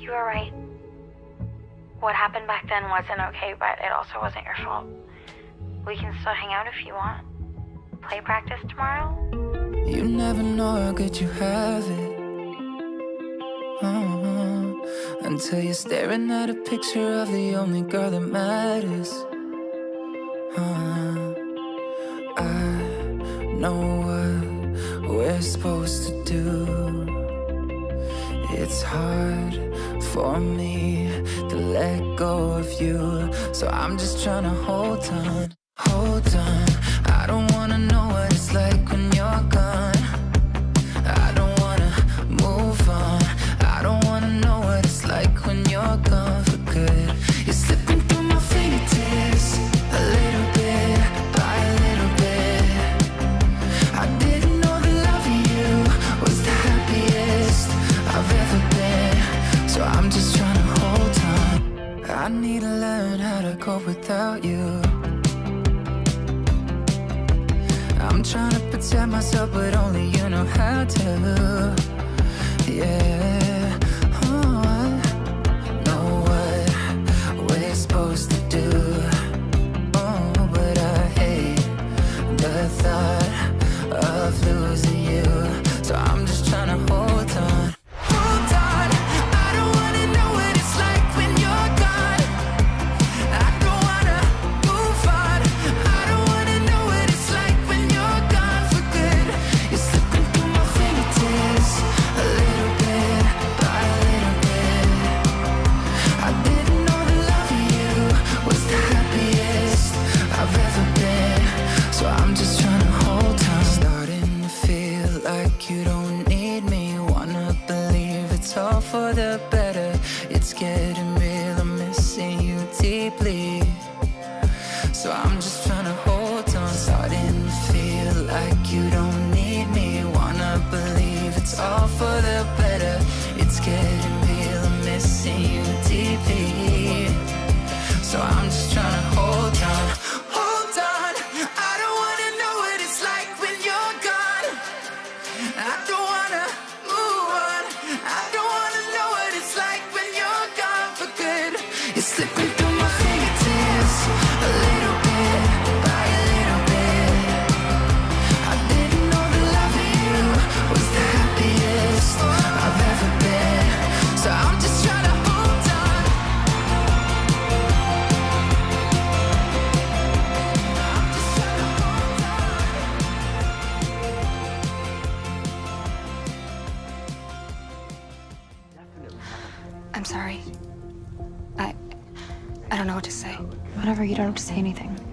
You were right. What happened back then wasn't okay, but it also wasn't your fault. We can still hang out if you want. Play practice tomorrow? You never know how good you have it. Until you're staring at a picture of the only girl that matters. I know what we're supposed to do. It's hard for me to let go of you, so I'm just trying to hold on, hold on. I don't wanna know what it's like when you're gone. I don't wanna move on. I don't wanna know what it's like when you're gone for good. You're slipping through my fingertips, a little bit by a little bit. I didn't know the love of you was the happiest I've ever been, so I'm just trying to hold on. I need to learn how to cope without you. I'm trying to protect myself, but only you know how to. Yeah, oh, I know what we're supposed to do. Oh, but I hate the thought of losing you, so I'm just trying to hold on. Hold on, I don't wanna know what it's like when you're gone. I don't wanna move on. I don't wanna know what it's like when you're gone for good. You're slipping through my fingertips, a little bit by a little bit. I didn't know the love of you was the happiest I've ever been, so I'm just trying to hold on. Starting to feel like you don't need me. Wanna believe it's all for the better. It's getting real, I'm missing you deeply, so I'm just trying to hold on. Starting to feel like you don't need me. Wanna believe it's all for the better. It's getting real, I'm missing you deeply, so I'm just trying to hold on. Hold on, I don't wanna know what it's like when you're gone. I don't wanna move on. I don't wanna know what it's like when you're gone for good. You're slipping through my fingertips, a little bit by a little bit. I didn't know the love of you was the happiest I've ever been, so I'm just trying to hold on. I'm just trying to hold on. I'm sorry. I don't know what to say. Whatever, you don't have to say anything.